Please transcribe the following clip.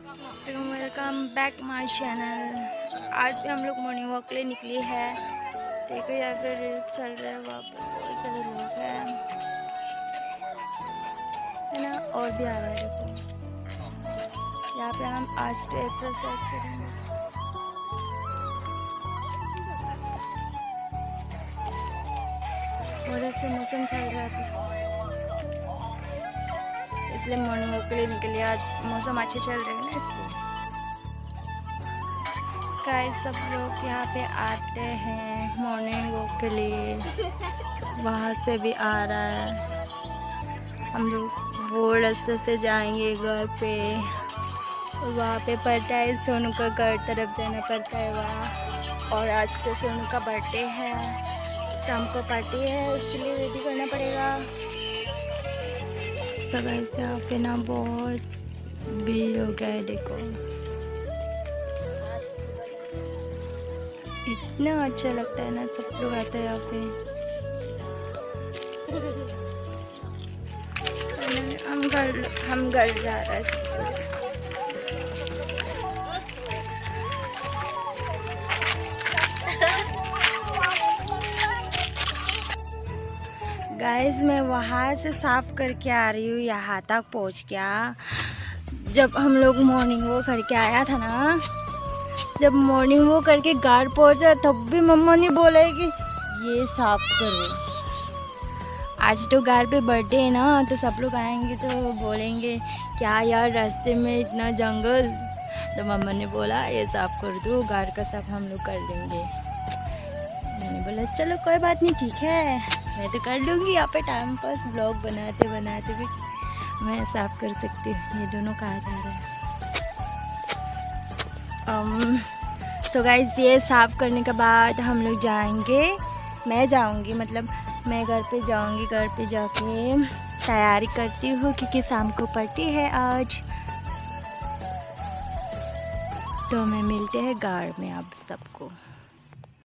Welcome back my channel. आज भी हम लोग मॉर्निंग वॉक के लिए निकले हैं। देखो यहाँ पे रेस चल रहा है, वहाँ पे बहुत सारे लोग हैं, है ना। और भी आ रहा है, देखो यहाँ पे हम आज तो एक्सरसाइज करेंगे। बहुत अच्छा मौसम चल रहा है, इसलिए मॉर्निंग वॉक के लिए निकले। आज मौसम अच्छे चल रहे हैं ना, इसलिए गाइस सब लोग यहाँ पे आते हैं मॉर्निंग वॉक के लिए। वहाँ से भी आ रहा है, हम लोग वो रास्ते से जाएंगे घर पे। वहाँ पे पड़ता है सोनू का घर, तरफ जाना पड़ता है वहाँ। और आज तो सोनू का बर्थडे है, शाम को पार्टी है, उसके लिए रेडी करना पड़ेगा। सब ऐसे यहाँ पे ना बहुत भीड़ हो गया है, देखो इतना अच्छा लगता है ना, सब लोग आते हैं यहाँ पे। हम घर जा रहे हैं सब लोग। गाइस मैं वहाँ से साफ करके आ रही हूँ, यहाँ तक पहुँच गया। जब हम लोग मॉर्निंग वॉक करके आया था ना, जब मॉर्निंग वॉक करके घर पहुँचा तब भी मम्मा ने बोला है कि ये साफ करो। आज तो घर पे बर्थडे है ना, तो सब लोग आएंगे तो बोलेंगे क्या यार रास्ते में इतना जंगल। तो मम्मा ने बोला ये साफ कर दो, घर का साफ हम लोग कर लेंगे। मैंने बोला चलो कोई बात नहीं, ठीक है मैं तो कर लूँगी। यहाँ पे टाइम पास ब्लॉग बनाते बनाते भी मैं साफ कर सकती हूँ। ये दोनों कहाँ जा रहे हैं। सो गाइस ये साफ़ करने के बाद हम लोग जाएंगे, मैं जाऊंगी, मतलब मैं घर पे जाऊंगी। घर पे जाके तैयारी करती हूँ क्योंकि शाम को पार्टी है आज। तो मैं मिलते हैं घर में अब सबको।